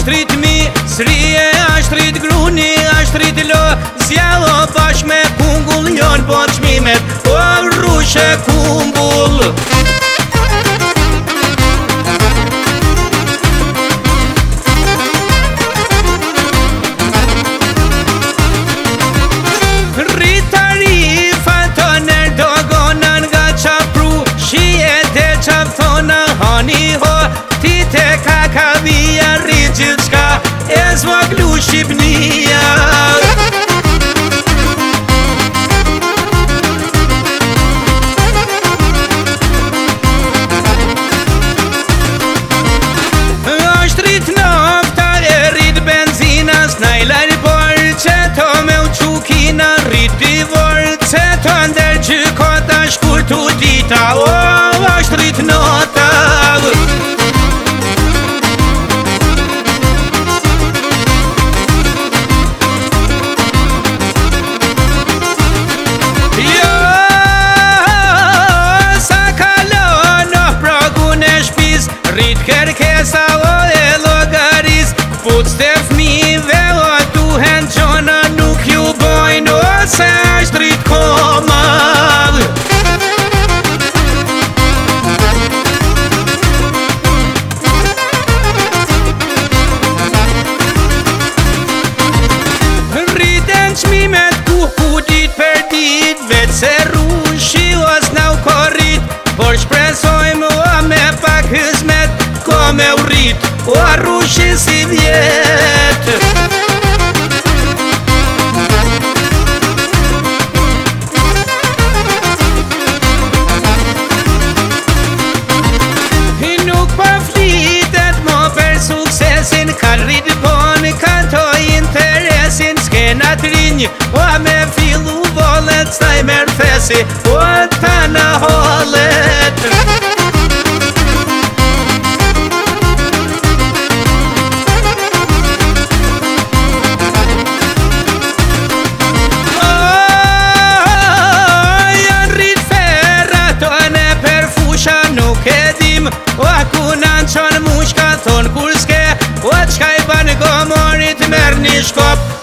Ashtë ritmi, srije, ashtë rit gruni, ashtë rit lo Zjallo bashk me kungull, jon po qmimet, o rrushe kumbull Hani ho, ti te kakavia rritë qka e zvoglu Shqipnia Ashtë rrit nafta e rrit benzina Snajlaj borë që to me u qukina Rrit i vorë që to ndër gjykota shkurtu dita O, ashtë rrit nota Rrit kërkesa o e logaris Fut s'te fmive o duhen gjona Nuk ju bojnë o se ashtë rrit koma Rriten qmimet ku dit për dit Veç se rushi o s'nau korrit Por shpresojmë o me pak hëzmet Ko me u rrit o arrushin si vjet Nuk pa flitet mo për suksesin Ka rrit bon, ka to interesin S'kenat rinj o me fillu volet Staj mer fesi o ta në holet Nuk e dim, o ku nan qon mushka thon kur s'ke O qka I ban gomorit merr një shkop